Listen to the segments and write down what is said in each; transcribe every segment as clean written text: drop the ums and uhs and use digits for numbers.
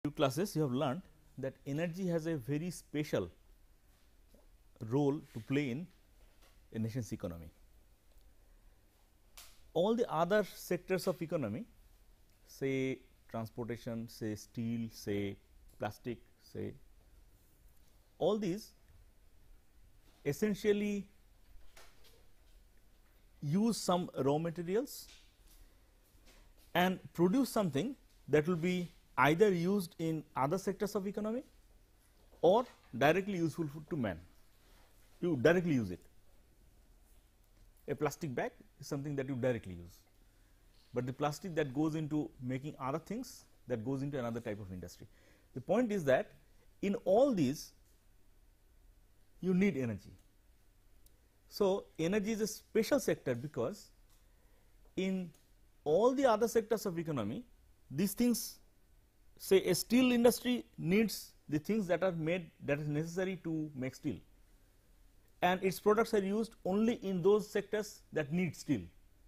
few classes you have learned that energy has a very special role to play in a nation's economy. All the other sectors of economy, say transportation, say steel, say plastic, say all these essentially use some raw materials and produce something that will be either used in other sectors of economy or directly useful to man. You directly use it. A plastic bag is something that you directly use, but the plastic that goes into making other things, that goes into another type of industry. The point is that in all these you need energy. So, energy is a special sector because in all the other sectors of economy, these things, say a steel industry needs the things that are made, that is necessary to make steel, and its products are used only in those sectors that need steel.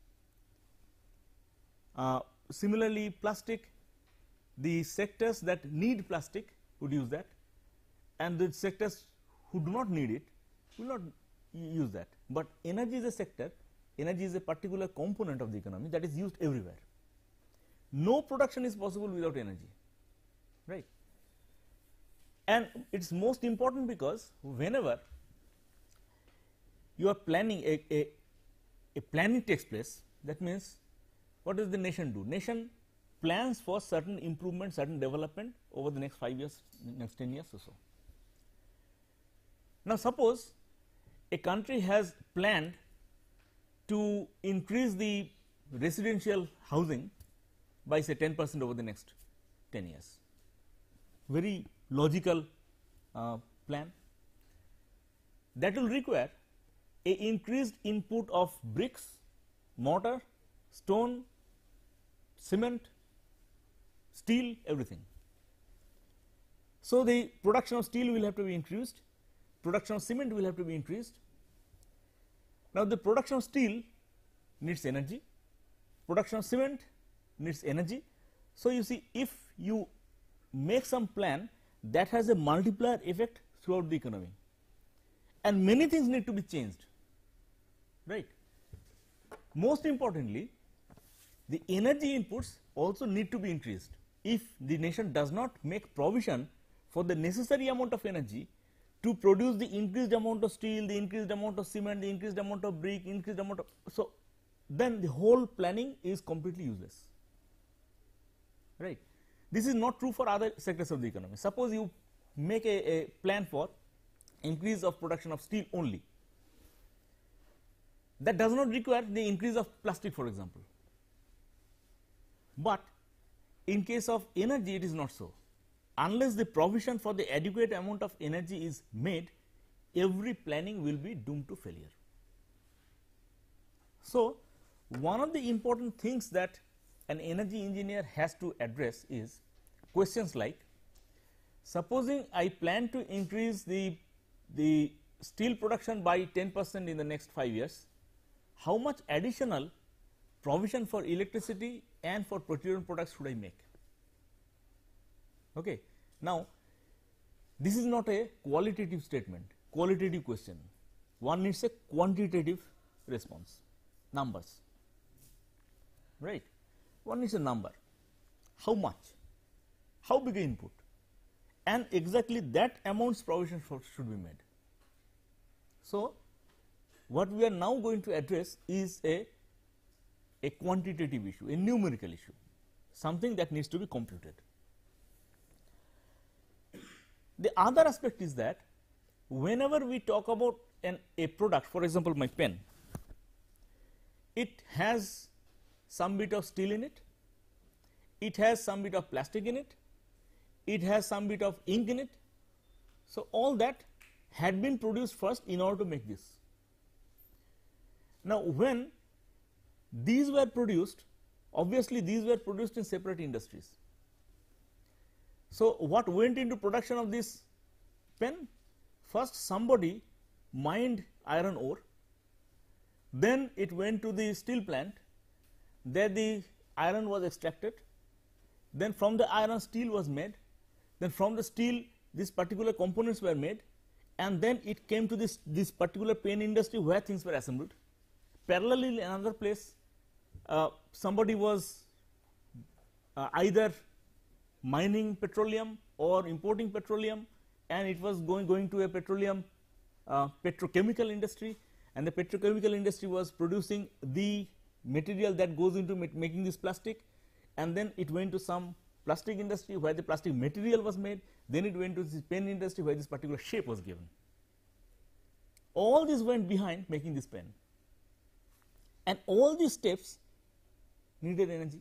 Similarly, plastic, the sectors that need plastic would use that, and the sectors who do not need it will not use that. But energy is a sector, energy is a particular component of the economy that is used everywhere. No production is possible without energy, right? And it is most important because whenever you are planning a planning takes place, that means what does the nation do? Nation plans for certain improvement, certain development over the next 5 years, next 10 years or so. Now, suppose a country has planned to increase the residential housing by say 10% over the next 10 years, very logical plan. That will require a increased input of bricks, mortar, stone, cement, steel, everything. So, the production of steel will have to be increased, production of cement will have to be increased. Now, the production of steel needs energy, production of cement needs energy. So, you see, if you make some plan that has a multiplier effect throughout the economy, and many things need to be changed, right. Most importantly, the energy inputs also need to be increased. If the nation does not make provision for the necessary amount of energy to produce the increased amount of steel, the increased amount of cement, the increased amount of brick, increased amount of, so then the whole planning is completely useless, right. This is not true for other sectors of the economy. Suppose you make a plan for increase of production of steel only, that does not require the increase of plastic, for example. But in case of energy, it is not so. Unless the provision for the adequate amount of energy is made, every planning will be doomed to failure. So, one of the important things that an energy engineer has to address is questions like, supposing I plan to increase the steel production by 10% in the next 5 years, how much additional provision for electricity and for petroleum products should I make? Okay. Now, this is not a qualitative statement, qualitative question. One needs a quantitative response, numbers, right. One needs a number, how much, how big an input, and exactly that amount's provision should be made. So, what we are now going to address is a quantitative issue, a numerical issue, something that needs to be computed. The other aspect is that whenever we talk about a product, for example, my pen, it has some bit of steel in it, it has some bit of plastic in it, it has some bit of ink in it. So, all that had been produced first in order to make this. Now, when these were produced, obviously these were produced in separate industries. So, what went into production of this pen? First somebody mined iron ore, then it went to the steel plant, there the iron was extracted, then from the iron steel was made, then from the steel these particular components were made, and then it came to this particular pen industry where things were assembled. Parallelly in another place, somebody was either mining petroleum or importing petroleum, and it was going to a petroleum petrochemical industry, and the petrochemical industry was producing the material that goes into making this plastic, and then it went to some plastic industry where the plastic material was made, then it went to this pen industry where this particular shape was given. All this went behind making this pen, and all these steps needed energy.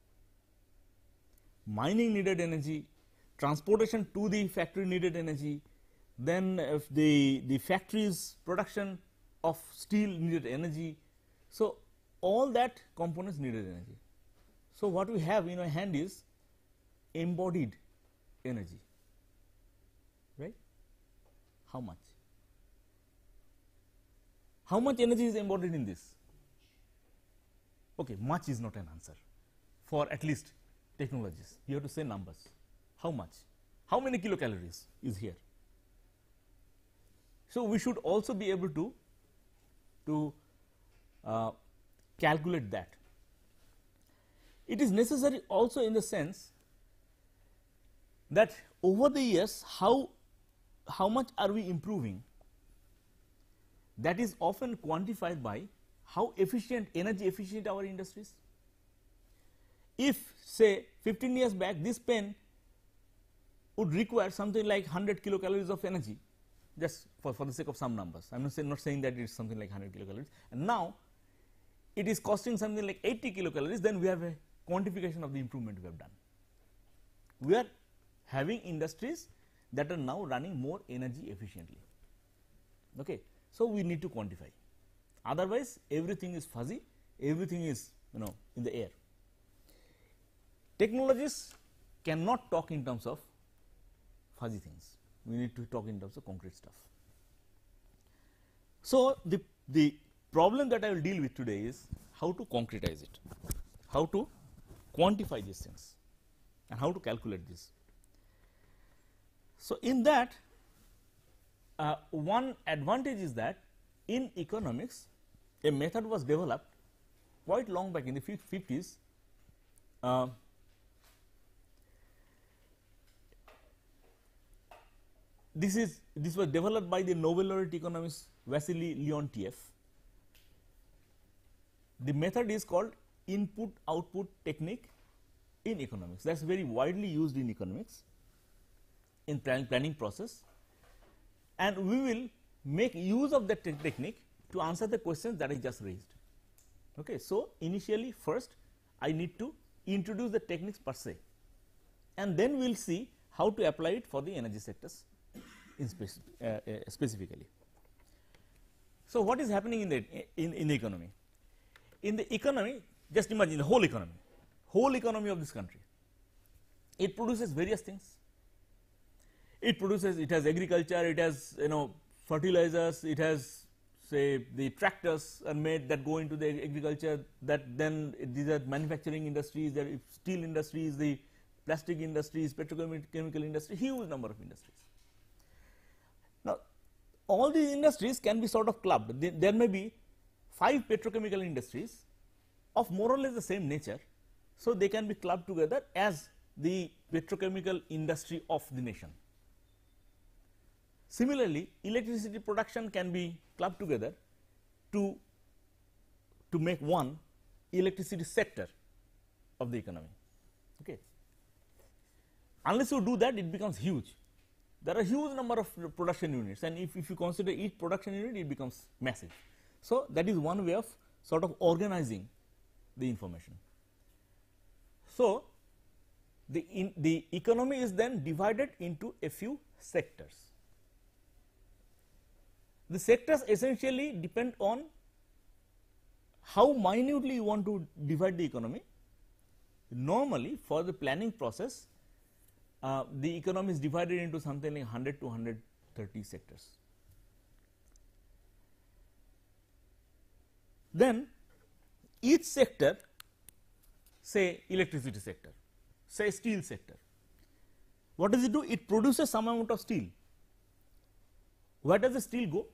Mining needed energy, transportation to the factory needed energy, then the factory's production of steel needed energy. So, all that components needed energy. So, what we have in our hand is embodied energy, right? How much? How much energy is embodied in this? Okay, much is not an answer for at least technologies. You have to say numbers. How much? How many kilocalories is here? So, we should also be able to calculate that. It is necessary also in the sense that over the years how much are we improving, that is often quantified by how efficient, energy efficient our industries. If say 15 years back this pen would require something like 100 kilocalories of energy, just for the sake of some numbers, I am not saying that it is something like 100 kilocalories, and now it is costing something like 80 kilocalories, then we have a quantification of the improvement we have done. We are having industries that are now running more energy efficiently. Okay. So, we need to quantify, otherwise everything is fuzzy, everything is in the air. Technologies cannot talk in terms of fuzzy things, we need to talk in terms of concrete stuff. So, the problem that I will deal with today is how to concretize it, how to quantify these things and how to calculate this. So, in that one advantage is that in economics a method was developed quite long back in the 50s. This was developed by the Nobel laureate economist Wassily Leontief. The method is called input output technique in economics. That is very widely used in economics in planning process, and we will make use of that technique to answer the questions that I just raised. Okay. So, initially first I need to introduce the techniques per se, and then we will see how to apply it for the energy sectors in specifically. So, what is happening in the economy? In the economy, just imagine the whole economy of this country, it produces various things. It has agriculture, it has fertilizers, it has say the tractors are made that go into the agriculture, that then these are manufacturing industries, there are steel industries, the plastic industries, petrochemical industry, huge number of industries. Now, all these industries can be sort of clubbed. There may be 5 petrochemical industries of more or less the same nature. So, they can be clubbed together as the petrochemical industry of the nation. Similarly, electricity production can be clubbed together to make one electricity sector of the economy. Okay. Unless you do that, it becomes huge. There are huge number of production units, and if you consider each production unit, it becomes massive. So, that is one way of sort of organizing the information. So, the economy is then divided into a few sectors. The sectors essentially depend on how minutely you want to divide the economy. Normally, for the planning process, the economy is divided into something like 100 to 130 sectors. Then each sector, say electricity sector, say steel sector, what does it do? It produces some amount of steel. Where does the steel go?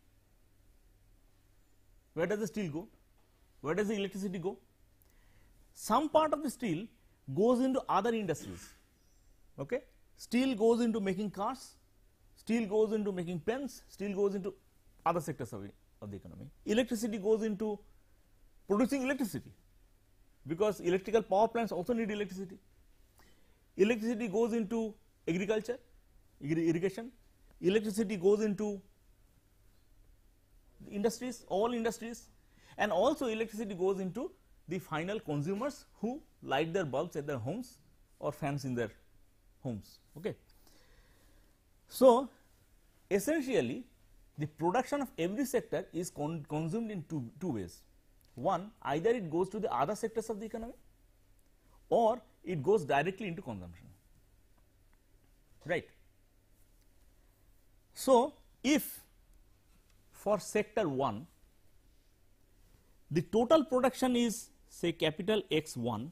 Where does the steel go? Where does the electricity go? Some part of the steel goes into other industries. Okay? Steel goes into making cars, steel goes into making pens, steel goes into other sectors of the economy. Electricity goes into producing electricity, because electrical power plants also need electricity. Electricity goes into agriculture, irrigation. Electricity goes into the industries, all industries, and also electricity goes into the final consumers who light their bulbs at their homes or fans in their homes. Okay. So, essentially the production of every sector is consumed in two ways. One, either it goes to the other sectors of the economy, or it goes directly into consumption, right. So, if for sector 1 the total production is say capital X1,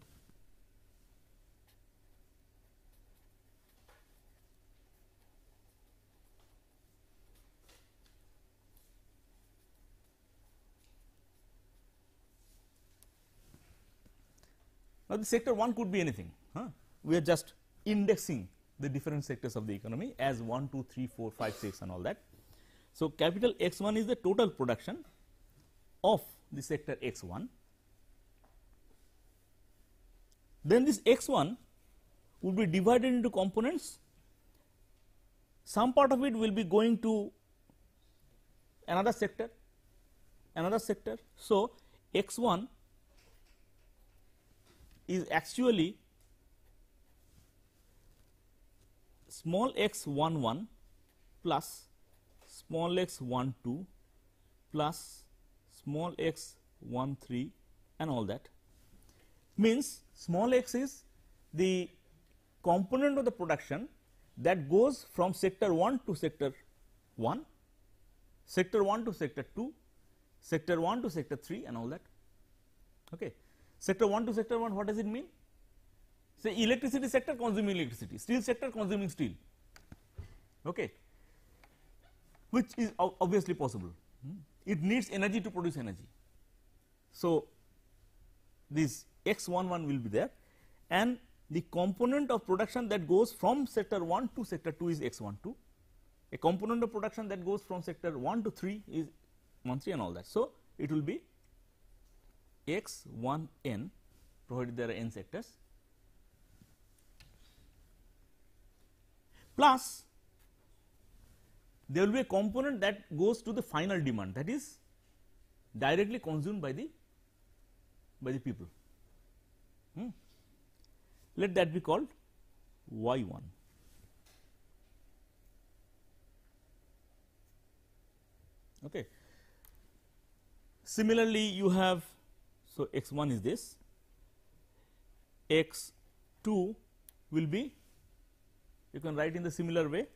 now the sector 1 could be anything, we are just indexing the different sectors of the economy as 1, 2, 3, 4, 5, 6 and all that. So, capital X1 is the total production of the sector X1. Then this X1 would be divided into components. Some part of it will be going to another sector, So, X1 is actually small x11 plus small x12 plus small x13 and all that, means small x is the component of the production that goes from sector 1 to sector 1, sector 1 to sector 2, sector 1 to sector 3 and all that. Okay. Sector 1 to sector 1, what does it mean? Say electricity sector consuming electricity, steel sector consuming steel, okay, which is obviously possible. It needs energy to produce energy. So, this X11 will be there, and the component of production that goes from sector 1 to sector 2 is X12, a component of production that goes from sector 1 to 3 is 13 and all that. So, it will be X1n, provided there are n sectors, plus there will be a component that goes to the final demand, that is directly consumed by the people. Let that be called Y1. Okay. Similarly, you have, so X1 is this, X2 will be, you can write in the similar way,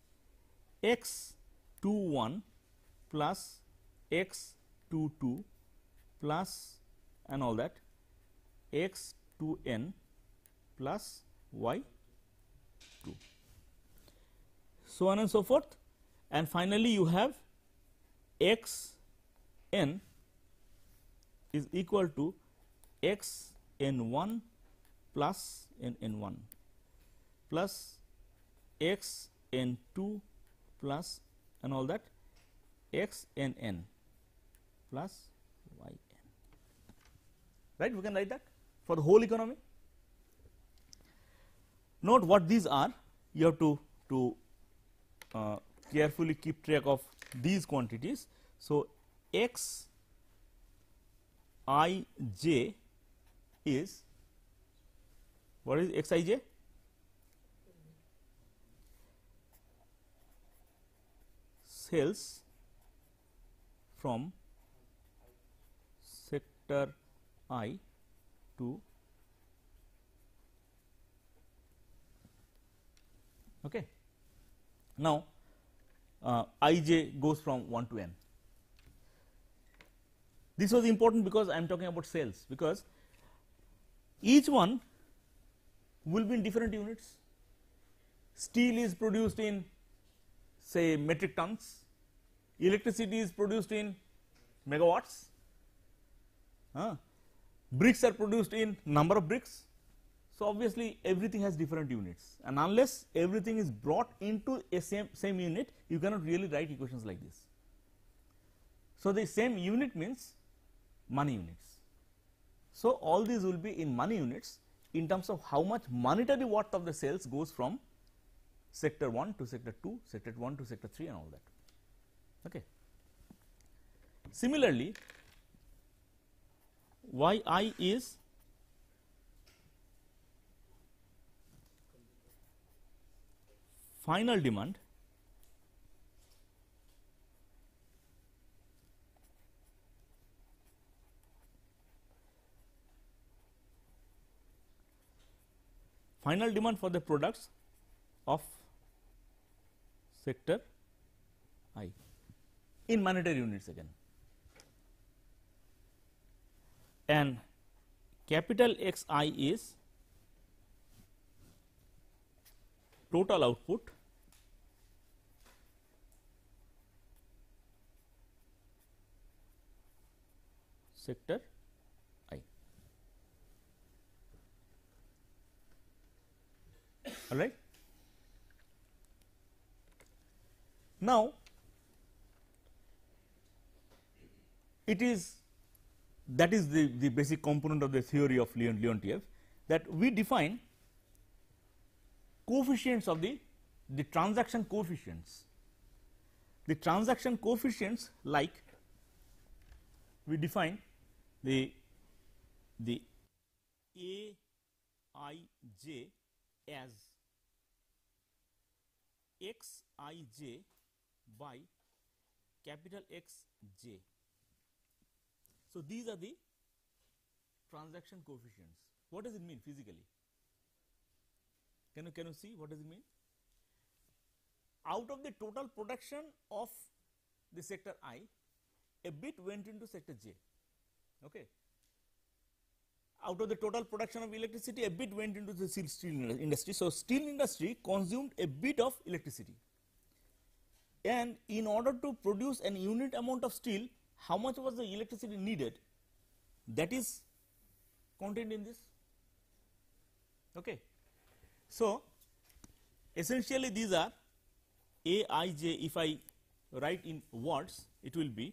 X21 plus X22 plus and all that, X2n plus Y2, so on and so forth, and finally you have Xn is equal to Xn1 plus Nn1 plus Xn2 plus and all that Xnn plus Yn, right. We can write that for the whole economy. Note what these are, you have to carefully keep track of these quantities. So, X I j is, what is X I j? Sales from sector I to, okay. Now, I j goes from 1 to n. This was important because I am talking about sales, because each one will be in different units. steel is produced in say metric tons, electricity is produced in megawatts, bricks are produced in number of bricks. So, obviously, everything has different units, and unless everything is brought into a same unit, you cannot really write equations like this. So, the same unit means money units. So, all these will be in money units in terms of how much monetary worth of the sales goes from sector 1 to sector 2, sector 1 to sector 3 and all that. Okay. Similarly, yi is final demand for the products of sector I in monetary units again, and capital Xi is total output sector I. All right. Now, it is that is the basic component of the theory of Leontief, that we define coefficients of the transaction coefficients. The transaction coefficients, like we define the Aij as Xij by capital Xj. So, these are the transaction coefficients. What does it mean physically? Can you see what does it mean? Out of the total production of the sector I, a bit went into sector J. Okay. Out of the total production of electricity, a bit went into the steel industry. So, steel industry consumed a bit of electricity, and in order to produce an unit amount of steel, how much was the electricity needed, that is contained in this. Okay. So, essentially these are Aij. If I write in words, it will be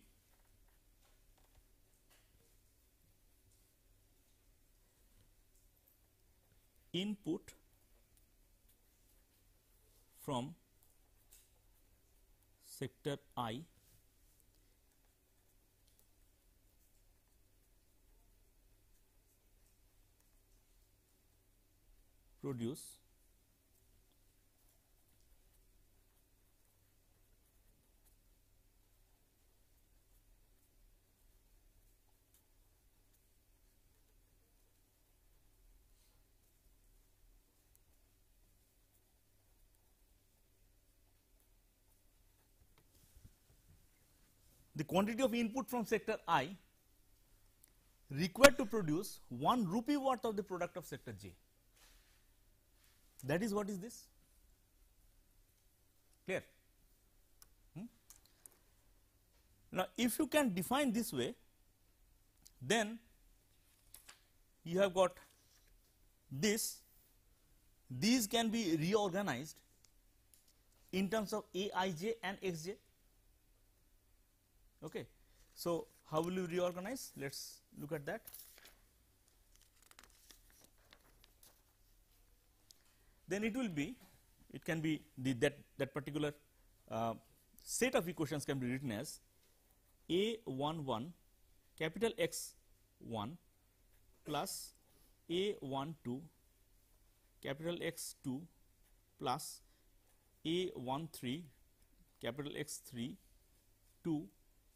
input from sector I produce the quantity of input from sector I required to produce 1 rupee worth of the product of sector J. That is what is this? Clear? Now, if you can define this way, then you have got this, these can be reorganized in terms of Aij and Xj. Okay. So, how will you reorganize? Let us look at that. Then it will be, it can be that particular set of equations can be written as A11 capital X1 plus A12 capital X2 plus A13 capital X3 to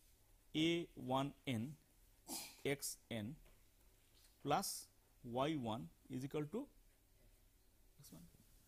A1n xn plus y1 is equal to x1.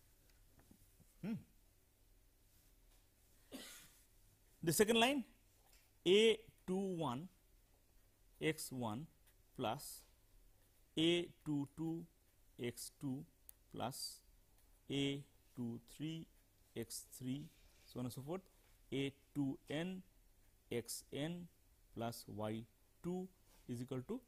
The second line A21 x1 plus A22 x2 plus A22 A23 x3 so on and so forth, A2n xn plus y2 is equal to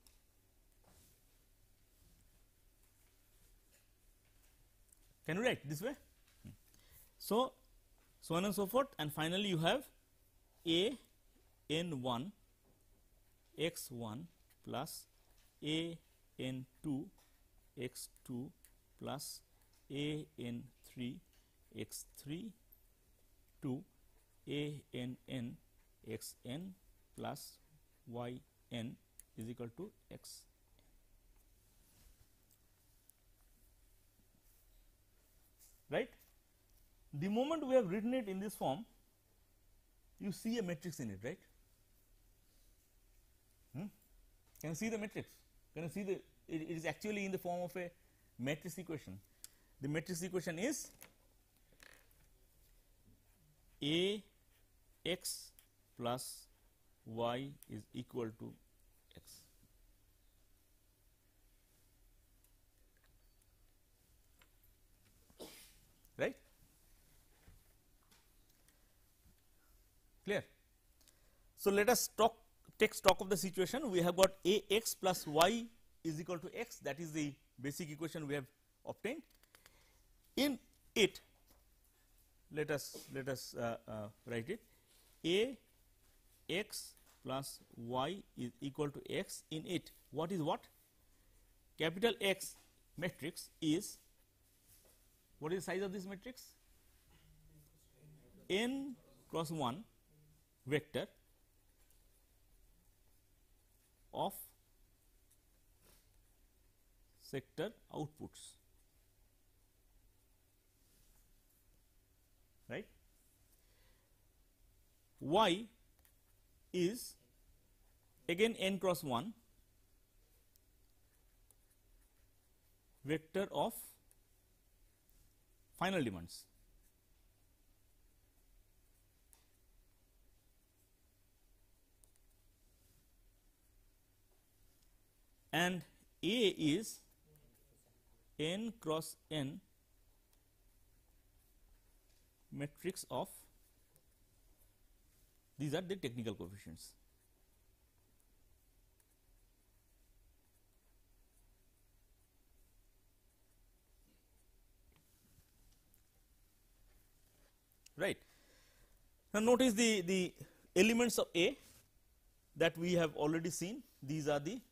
can you write this way? So, so on and so forth, and finally you have A n1 x1 plus A n2 x2 plus A n3 x3 to A n n xn plus y n is equal to x. Right? The moment we have written it in this form, you see a matrix in it, right? Can you see the matrix? Can you see the it is actually in the form of a matrix equation. The matrix equation is A x plus y is equal to x. Right? Clear? So, let us take stock of the situation. We have got A x plus y is equal to x, that is the basic equation we have obtained. In it, let us write it. A x plus y is equal to x. In it, what is what? Capital X matrix is, what is the size of this matrix? N cross 1 vector of sector outputs, right? Y is again n cross 1 vector of final demands. And A is n cross n matrix of, these are the technical coefficients. Right. Now, notice the elements of A that we have already seen. These are the,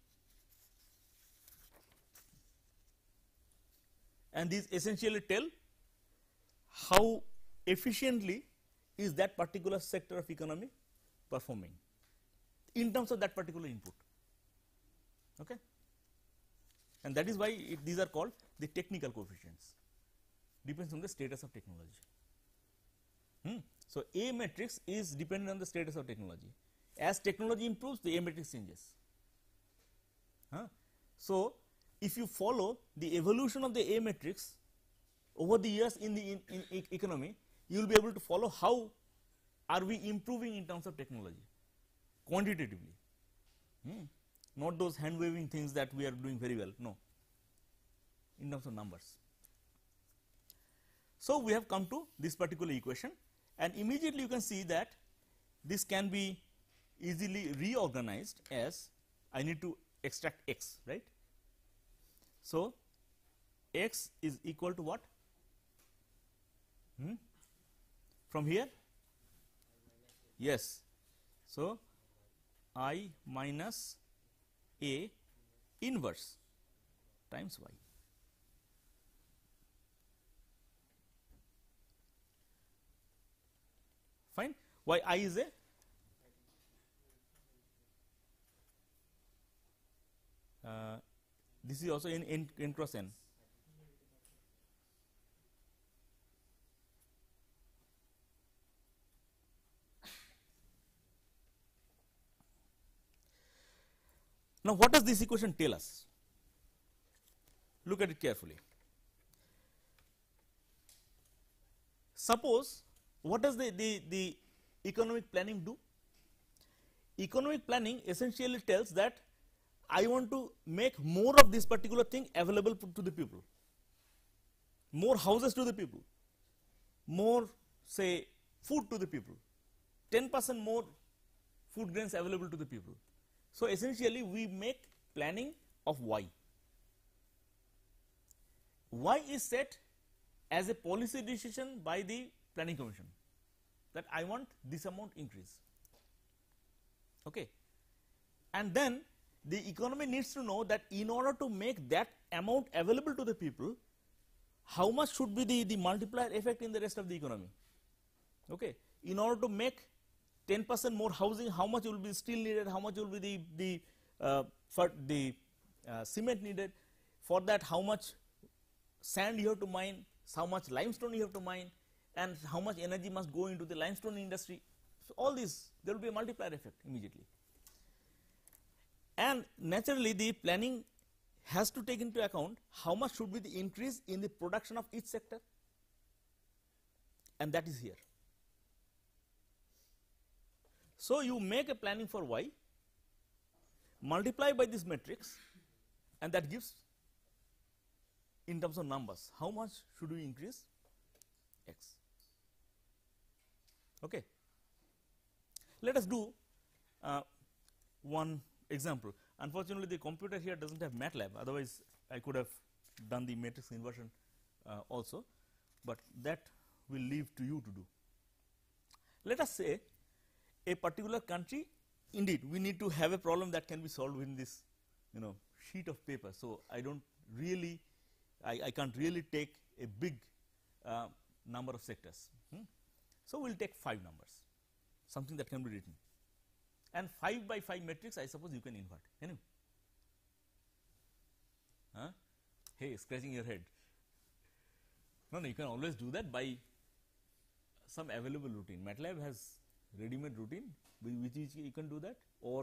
and these essentially tell how efficiently is that particular sector of economy performing in terms of that particular input. Okay. And that is why these are called the technical coefficients, depends on the status of technology. So, A matrix is dependent on the status of technology. As technology improves, the A matrix changes. So, if you follow the evolution of the A matrix over the years in the economy, you will be able to follow how are we improving in terms of technology quantitatively, not those hand waving things that we are doing very well, no, in terms of numbers. So, we have come to this particular equation, and immediately you can see that this can be easily reorganized as, I need to extract x, right. So, x is equal to what? From here? Yes. So, I minus A inverse times y. Fine. Why I is a this is also in n cross n. Now, what does this equation tell us? Look at it carefully. Suppose, what does the economic planning do? Economic planning essentially tells that I want to make more of this particular thing available to the people, more houses to the people. more say food to the people, 10% more food grains available to the people. So, essentially we make planning of Y. Y is set as a policy decision by the planning commission that I want this amount increase. Okay. And then the economy needs to know that in order to make that amount available to the people, how much should be the multiplier effect in the rest of the economy. Okay. In order to make 10% more housing, how much will be steel needed, how much will be the cement needed. For that, how much sand you have to mine, how much limestone you have to mine, and how much energy must go into the limestone industry. So, all these there will be a multiplier effect immediately. And naturally, the planning has to take into account how much should be the increase in the production of each sector, and that is here. So, you make a planning for Y, multiply by this matrix, and that gives in terms of numbers how much should we increase X. Okay. Let us do one example. Unfortunately, the computer here does not have MATLAB, otherwise I could have done the matrix inversion also, but that we will leave to you to do. Let us say a particular country, indeed we need to have a problem that can be solved within this sheet of paper. So, I do not really I can't really take a big number of sectors. So, we will take 5 numbers, something that can be written, and 5 by 5 matrix I suppose you can invert. Can you? Hey, scratching your head. No, you can always do that by some available routine. MATLAB has ready-made routine with which you can do that, or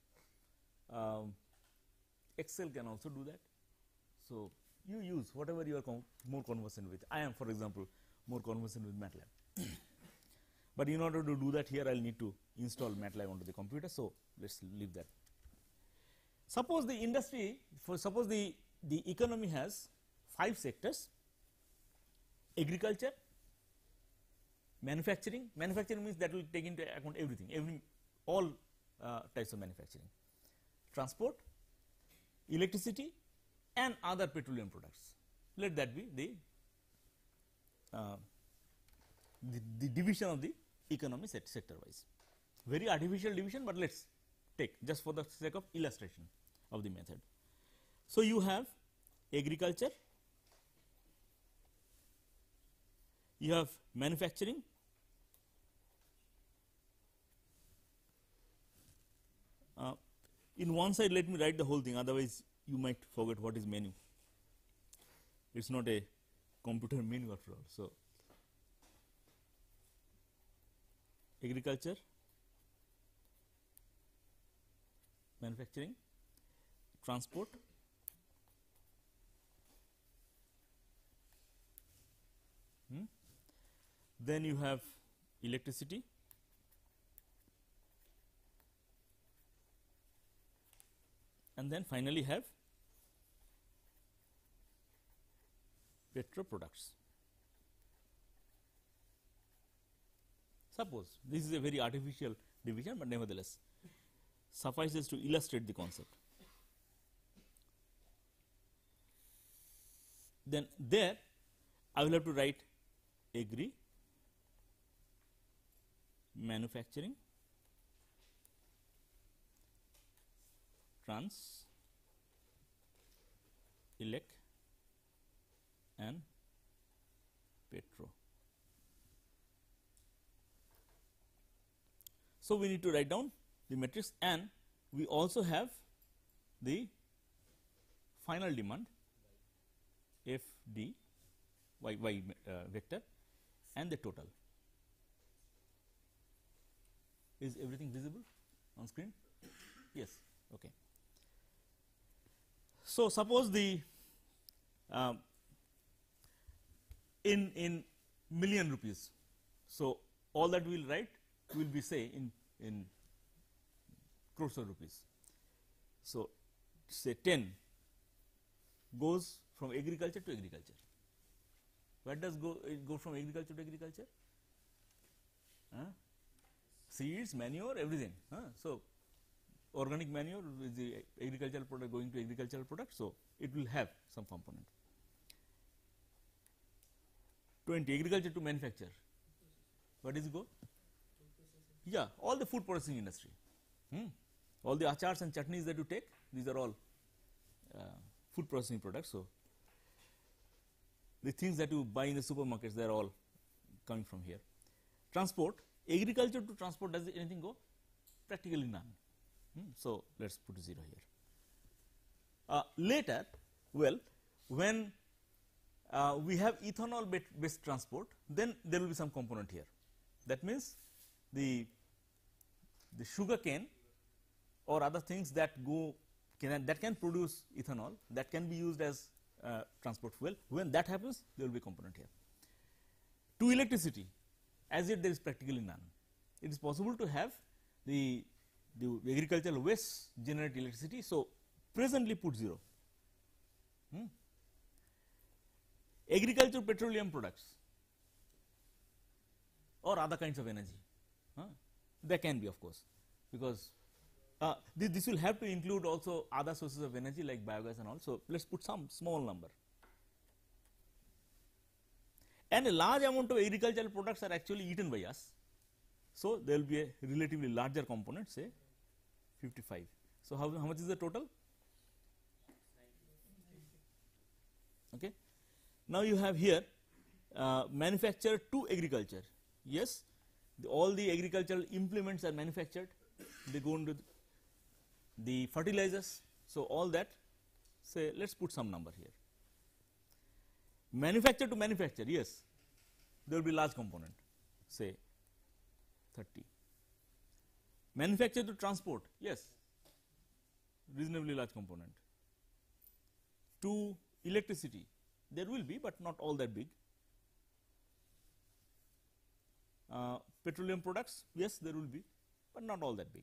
Excel can also do that. So, you use whatever you are more conversant with. I am, for example, more conversant with MATLAB. But in order to do that, here I will need to install MATLAB onto the computer. So, let us leave that. Suppose the industry, suppose the economy has 5 sectors: agriculture, manufacturing. Manufacturing means that will take into account everything, all types of manufacturing, transport, electricity, and other petroleum products. Let that be the division of the economy sector wise. Very artificial division, but let us take just for the sake of illustration of the method. So, you have agriculture, you have manufacturing, in one side let me write the whole thing, otherwise you might forget what is menu. It is not a computer menu after all. So, agriculture, manufacturing, transport, then you have electricity, and then finally have petro products. Suppose this is a very artificial division, but nevertheless suffices to illustrate the concept. Then there I will have to write agri, manufacturing, trans, elect, and petro. So, we need to write down the matrix, and we also have the final demand f d y vector and the total. Is everything visible on screen? Yes. Okay. So, suppose the in million rupees. So, all that we will write will be say in crores of rupees. So, say 10 goes from agriculture to agriculture. Where does it go from agriculture to agriculture? Seeds, manure, everything. So, organic manure is the agricultural product going to agricultural product. So, it will have some component. 20 agriculture to manufacture. Where does it go? Yeah, all the food processing industry. All the achars and chutneys that you take, these are all food processing products. So, the things that you buy in the supermarkets, they are all coming from here. Transport, agriculture to transport, does anything go? Practically none. So, let us put 0 here. Later, well, when we have ethanol based transport, then there will be some component here. That means, the sugar cane or other things that go that can produce ethanol, that can be used as transport fuel. When that happens, there will be component here. To electricity, as yet there is practically none. It is possible to have the agricultural waste generate electricity. So, presently put 0. Agriculture petroleum products or other kinds of energy, there can be, of course, because this will have to include also other sources of energy like biogas and all. So, let us put some small number, and a large amount of agricultural products are actually eaten by us. So, there will be a relatively larger component, say 55. So, how much is the total? Okay. Now, you have here manufacture to agriculture. Yes, all the agricultural implements are manufactured, they go into the fertilizers. So, all that, say let us put some number here. Manufacture to manufacture, yes, there will be large component, say 30. Manufacture to transport, yes, reasonably large component. To electricity, there will be, but not all that big. Petroleum products, yes, there will be, but not all that big.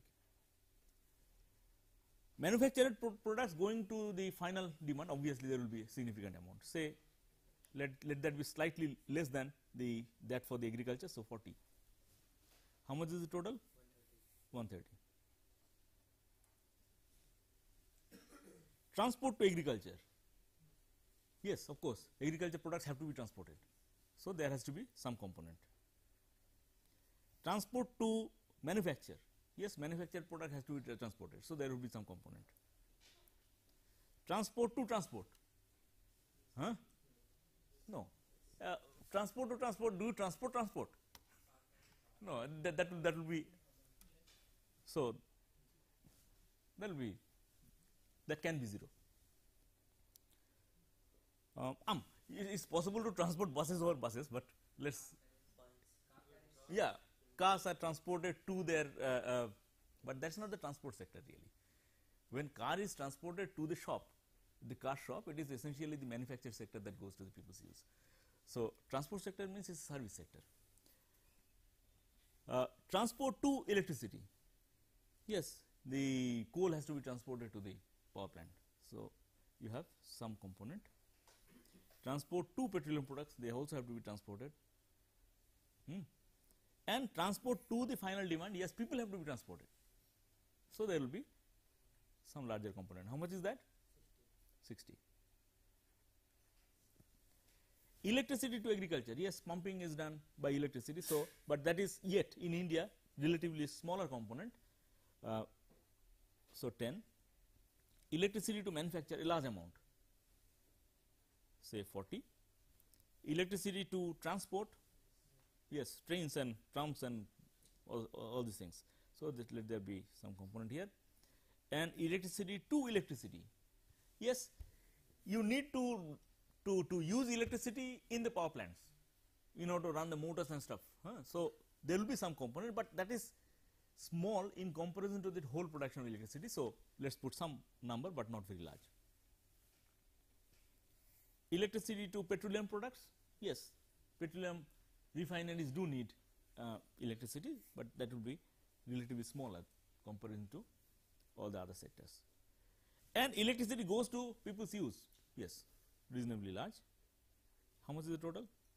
Manufactured products going to the final demand, obviously there will be a significant amount. Say let that be slightly less than that for the agriculture. So, 40. How much is the total? 130. Transport to agriculture. Yes, of course, agriculture products have to be transported. So, there has to be some component. Transport to manufacture. Yes, manufactured product has to be transported. So, there will be some component. Transport to transport. No. Transport to transport, do you transport? No, that will be. So, that will be, that can be 0. It is possible to transport buses over buses, but let us, yeah, cars are transported to their, but that is not the transport sector really. When car is transported to the shop, the car shop, it is essentially the manufactured sector that goes to the people's use. So, transport sector means it is service sector. Transport to electricity, yes, the coal has to be transported to the power plant. So, you have some component. Transport to petroleum products, they also have to be transported. And transport to the final demand, yes, people have to be transported. So, there will be some larger component. How much is that? 60. Electricity to agriculture, yes, pumping is done by electricity. So, but that is yet in India relatively smaller component. So, 10. Electricity to manufacture, a large amount, say 40. Electricity to transport, yes, trains and trams and all these things. So, that let there be some component here. And electricity to electricity, yes, you need to use electricity in the power plants, in order to run the motors and stuff. So, there will be some component, but that is small in comparison to the whole production of electricity. So, let us put some number, but not very large. Electricity to petroleum products, yes, petroleum refineries do need electricity, but that will be relatively smaller compared to all the other sectors. And electricity goes to people's use, yes, reasonably large. How much is the total?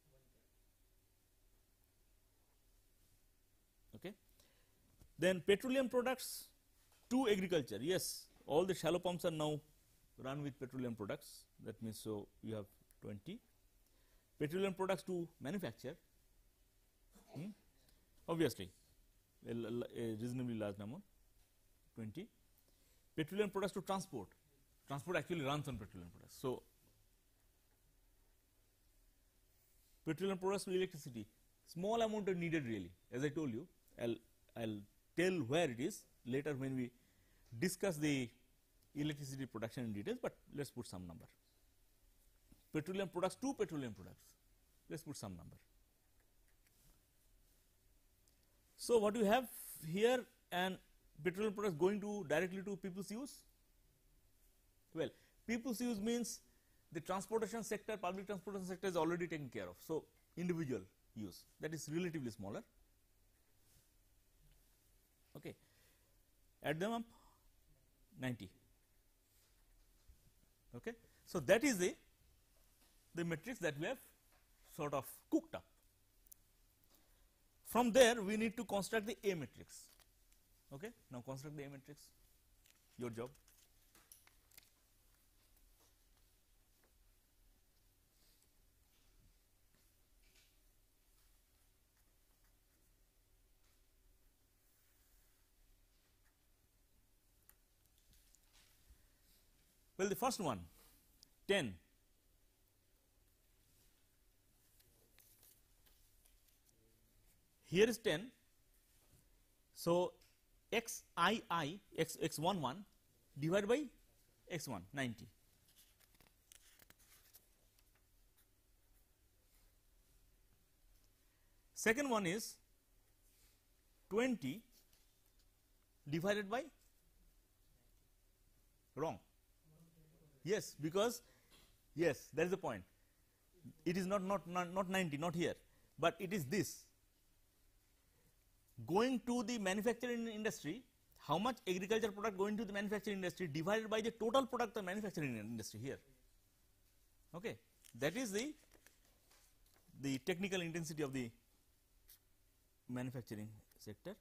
Then petroleum products to agriculture. Yes, all the shallow pumps are now run with petroleum products. That means, so you have 20. Petroleum products to manufacture, obviously a reasonably large number, 20. Petroleum products to transport. Transport actually runs on petroleum products. So, petroleum products to electricity, small amount are needed really. As I told you, I'll tell where it is later when we discuss the electricity production in details, but let us put some number. Petroleum products to petroleum products, let us put some number. So, what you have here, and petroleum products going to directly to people's use? Well, people's use means the transportation sector, public transportation sector is already taken care of. So, individual use, that is relatively smaller. Okay. Add them up, 90. Okay. So, that is the matrix that we have sort of cooked up. From there, we need to construct the A matrix. Okay. Now, construct the A matrix, your job. Well, the first one, 10. Here is 10. So, x I x 1 1 divided by x 1 90. Second one is 20 divided by, wrong. Yes, because yes, that is the point. It is not 90, not here, but it is this. Going to the manufacturing industry, how much agriculture product going to the manufacturing industry divided by the total product of manufacturing industry here. Okay, that is the technical intensity of the manufacturing sector.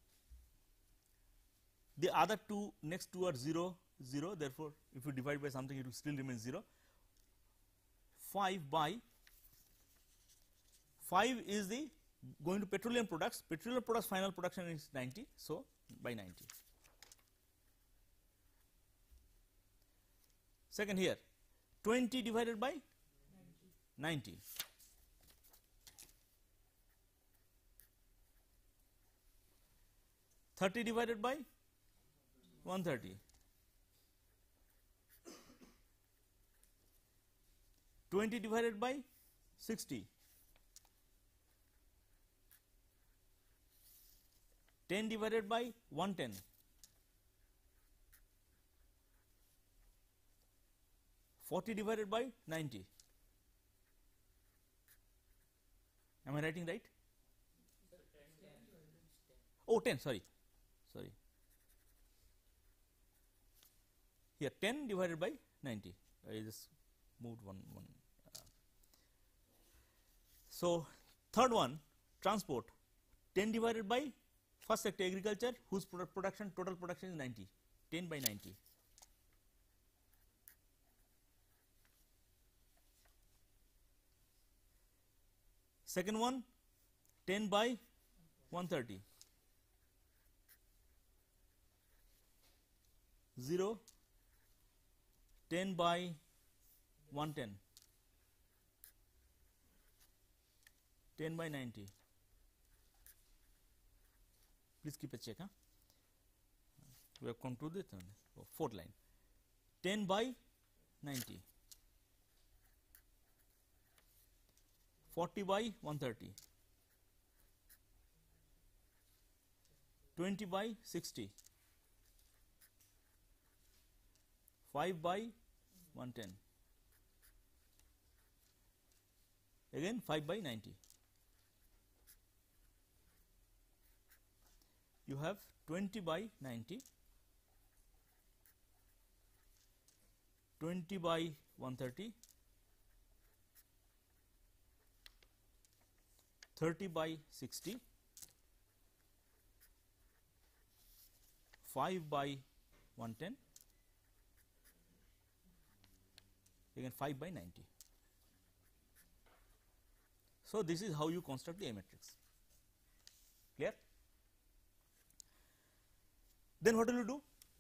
The other two, next two are 0, 0. Therefore, if you divide by something, it will still remain 0. 5 by 5 is the going to petroleum products. Petroleum products final production is 90. So, by 90. Second here, 20 divided by 90. 30 divided by 130. 20 divided by 60. 10 divided by 110. 40 divided by 90. Am I writing right? Oh, 10, sorry. Here 10 divided by 90. I just moved one. So, third one, transport, 10 divided by first sector agriculture, whose production, total production is 90, 10 by 90. Second one, 10 by 130. 0, 10 by 110, 10 by 90. Please keep a check. Huh? We have come to the fourth line. 10 by 90, 40 by 130, 20 by 60, 5 by 110, again 5 by 90. You have 20 by 90, 20 by 130, 30 by 60, 5 by 110, again 5 by 90. So, this is how you construct the A matrix. Clear? Then what will you do?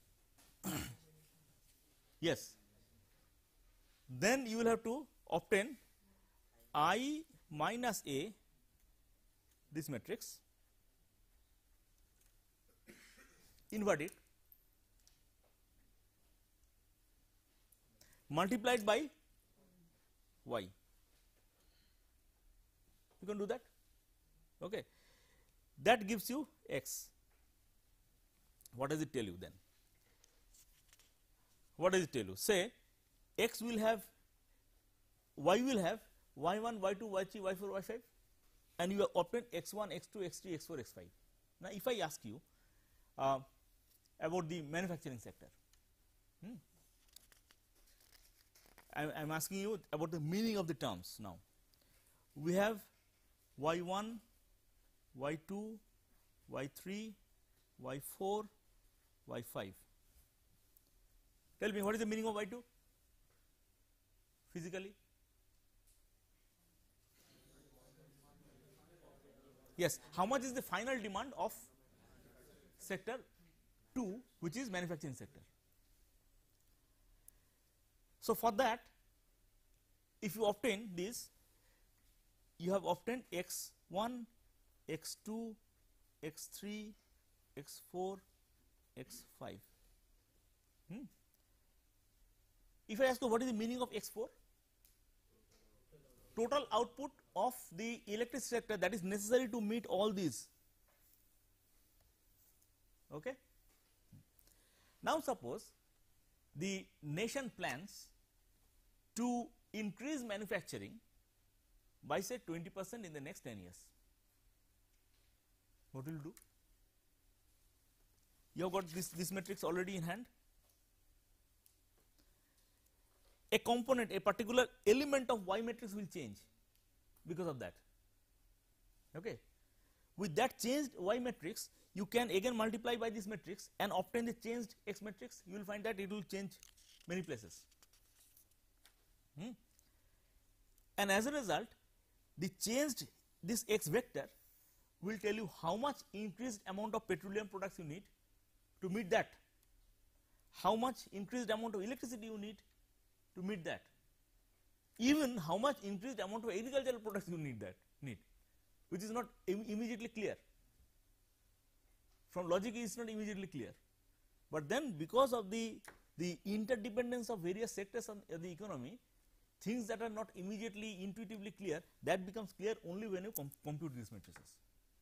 Yes. Then you will have to obtain I minus A, this matrix, invert it, multiplied by y. You can do that. Okay. That gives you x. What does it tell you then? What does it tell you? Say x will have, y will have y1, y2, y3, y4, y5, and you have obtained x1, x2, x3, x4, x5. Now, if I ask you about the manufacturing sector, I am asking you about the meaning of the terms now. We have y1, y2, y3, y4, y5. Tell me, what is the meaning of y2 physically? Yes, how much is the final demand of sector 2, which is manufacturing sector? So, for that, if you obtain this, you have obtained x1, x2, x3, x4, x5. If I ask you what is the meaning of x4? Total output of the electricity sector that is necessary to meet all these. Okay. Now, suppose the nation plans to increase manufacturing by say 20% in the next 10 years. What will you do? You have got this matrix already in hand. A component, a particular element of Y matrix will change because of that. Okay. With that changed Y matrix, you can again multiply by this matrix and obtain the changed X matrix. You will find that it will change many places. And as a result, the changed this X vector will tell you how much increased amount of petroleum products you need to meet that, how much increased amount of electricity you need to meet that, even how much increased amount of agricultural products you need, which is not immediately clear. From logic it is not immediately clear, but then because of the interdependence of various sectors of the economy, things that are not immediately intuitively clear, that becomes clear only when you compute these matrices.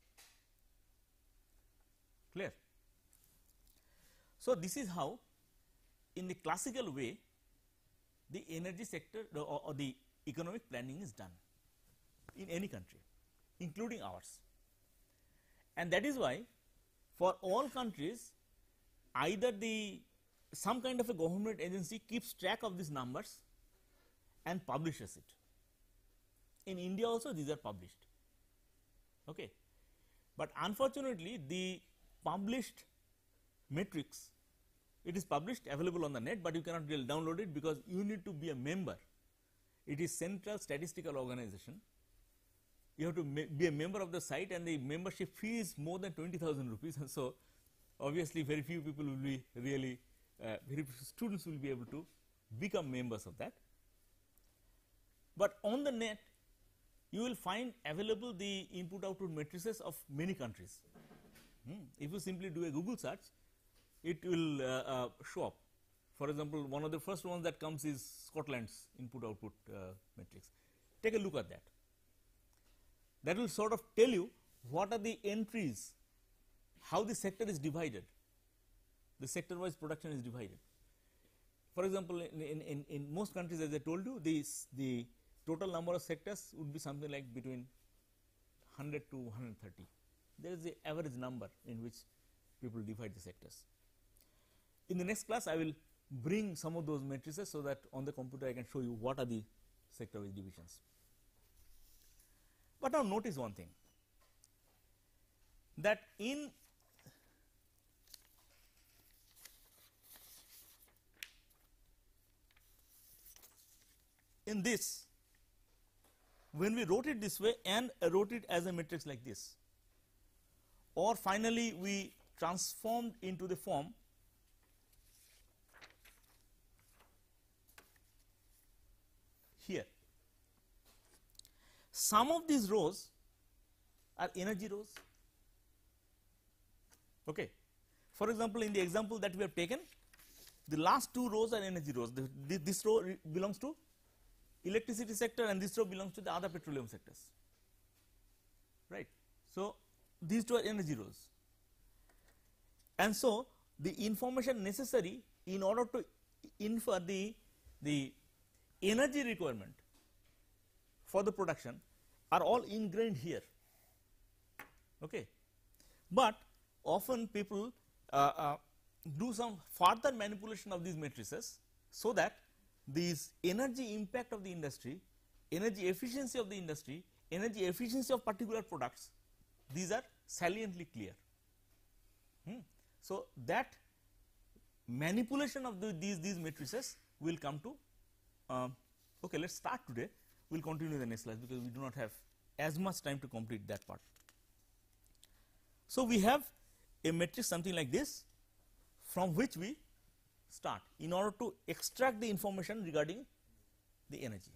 Clear? So, this is how in the classical way the energy sector or the economic planning is done in any country, including ours. And that is why for all countries, either some kind of a government agency keeps track of these numbers and publishes it. In India also these are published. Okay. But unfortunately, the published matrix, it is published, available on the net, but you cannot really download it because you need to be a member. It is Central Statistical Organization. You have to be a member of the site, and the membership fee is more than 20,000 rupees. And so, obviously, very few people will be really, very few students will be able to become members of that. But on the net, you will find available the input output matrices of many countries. If you simply do a Google search, it will show up. For example, one of the first ones that comes is Scotland's input output matrix. Take a look at that. That will sort of tell you what are the entries, how the sector is divided, the sector wise production is divided. For example, in most countries, as I told you, the total number of sectors would be something like between 100 to 130. There is the average number in which people divide the sectors. In the next class, I will bring some of those matrices so that on the computer I can show you what are the sector wise divisions. But now notice one thing, that in in this, when we wrote it this way and wrote it as a matrix like this, or finally we transformed into the form here. Some of these rows are energy rows. Okay. For example, in the example that we have taken, the last two rows are energy rows. This row belongs to electricity sector and this row belongs to the other petroleum sectors, right. So, these two are energy rows, and so the information necessary in order to infer the energy requirement for the production are all ingrained here. Okay. But often people do some further manipulation of these matrices, so that these energy impact of the industry, energy efficiency of the industry, energy efficiency of particular products, these are saliently clear. So, that manipulation of these matrices will come to okay, let us start today, we will continue the next class, because we do not have as much time to complete that part. So, we have a matrix something like this, from which we start in order to extract the information regarding the energy.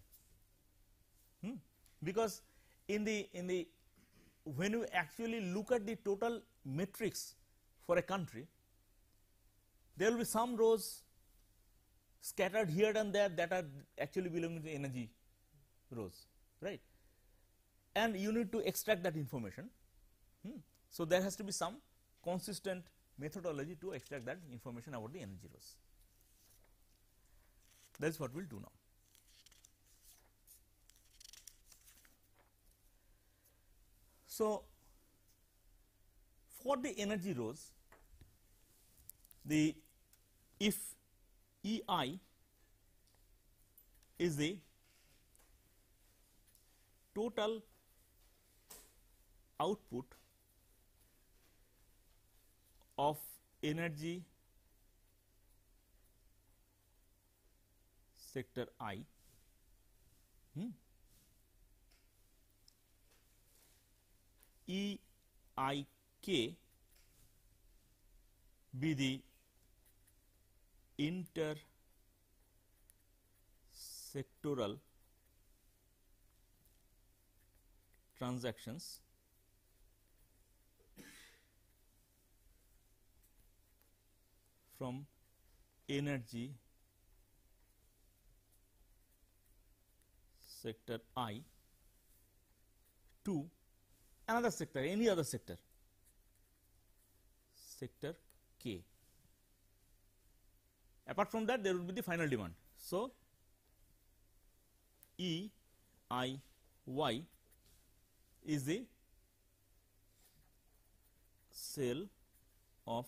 Because in the when you actually look at the total matrix for a country, there will be some rows scattered here and there that are actually belonging to energy rows, right, and you need to extract that information. So, there has to be some consistent methodology to extract that information about the energy rows. That is what we will do now. So, for the energy rows, if EI is the total output of energy sector I, EIK be the inter-sectoral transactions from energy sector I to another sector, any other sector, sector K. Apart from that, there will be the final demand. So, EIY is the sale of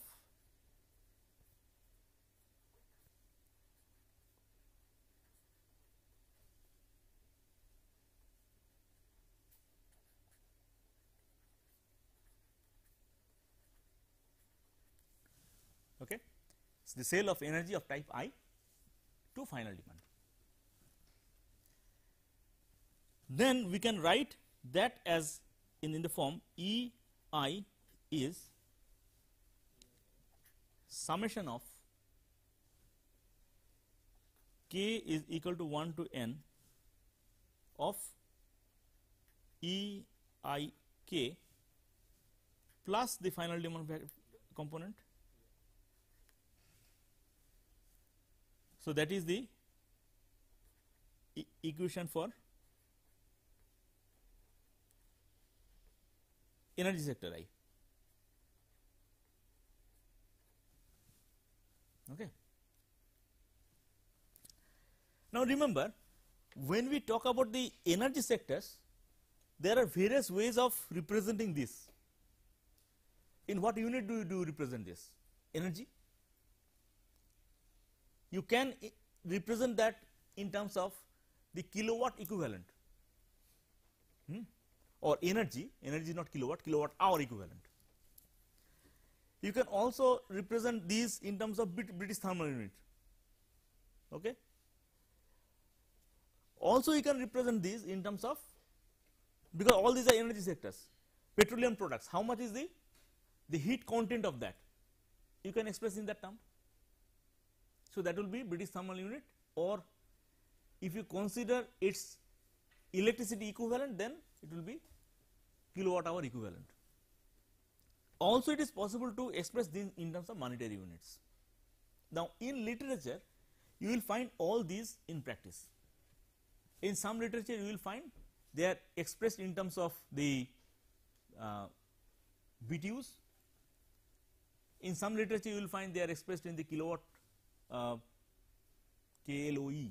okay. It's the sale of energy of type I to final demand. Then we can write that as in the form EI is summation of K is equal to 1 to n of EIK plus the final demand component. So, that is the equation for energy sector I. Okay. Now, remember, when we talk about the energy sectors, there are various ways of representing this. In what unit do you represent this? Energy. You can represent that in terms of the kilowatt equivalent, or energy is not kilowatt, kilowatt hour equivalent. You can also represent these in terms of British thermal unit. Okay. Also you can represent these in terms of, because all these are energy sectors. Petroleum products, how much is the heat content of that, you can express in that term. So that will be British thermal unit, or if you consider its electricity equivalent, then it will be kilowatt hour equivalent. Also it is possible to express this in terms of monetary units. Now in literature you will find all these in practice. In some literature you will find they are expressed in terms of the BTUs. In some literature you will find they are expressed in the kilowatt KLOE,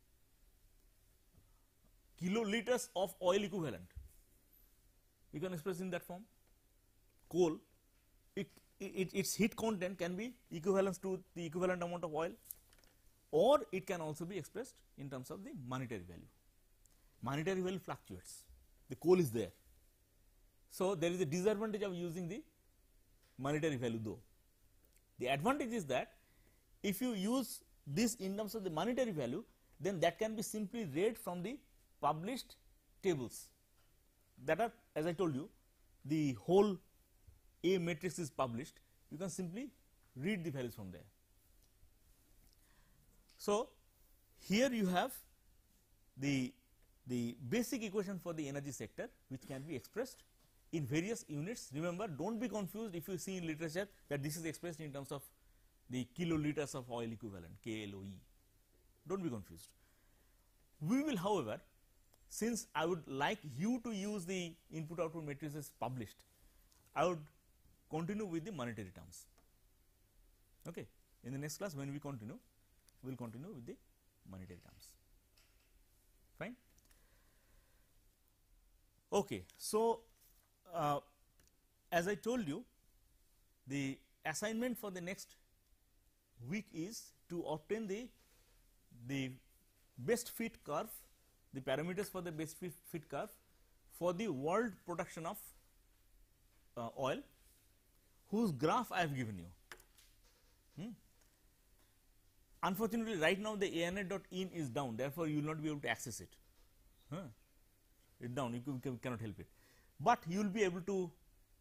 kiloliters of oil equivalent, you can express in that form. Coal, its heat content can be equivalent to the equivalent amount of oil, or it can also be expressed in terms of the monetary value. Monetary value fluctuates, the coal is there. So there is a disadvantage of using the monetary value though. The advantage is that if you use this in terms of the monetary value, then that can be simply read from the published tables that are, as I told you, the whole A matrix is published, you can simply read the values from there. So here you have the basic equation for the energy sector, which can be expressed in various units. Remember, do not be confused if you see in literature that this is expressed in terms of the kiloliters of oil equivalent, KLOE, do not be confused. We will, however, since I would like you to use the input output matrices published, I would continue with the monetary terms. Okay. In the next class when we continue, we will continue with the monetary terms, fine. Okay. So as I told you, the assignment for the next week is to obtain the best fit curve, the parameters for the best fit curve for the world production of oil, whose graph I have given you. Unfortunately, right now the ANA.in is down, therefore you will not be able to access it. It's down, you cannot help it, but you will be able to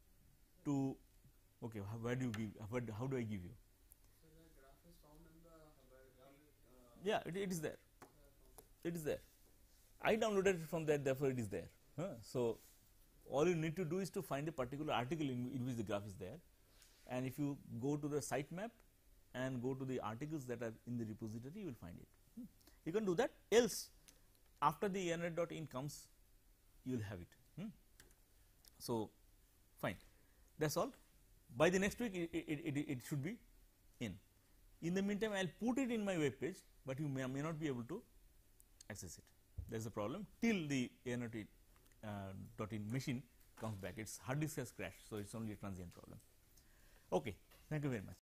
okay, where do you give, how do I give you? So the graph is found in the Yeah, it is there. It is there. I downloaded it from there, therefore it is there. So all you need to do is to find a particular article in which the graph is there, and if you go to the sitemap and go to the articles that are in the repository, you will find it. You can do that, else after the ANA.in comes, you will have it. So fine, that is all. By the next week it should be in. In the meantime, I will put it in my web page, but you may not be able to access it. That is the problem till the ANA.in machine comes back. Its hard disk has crashed, so it is only a transient problem. Okay, thank you very much.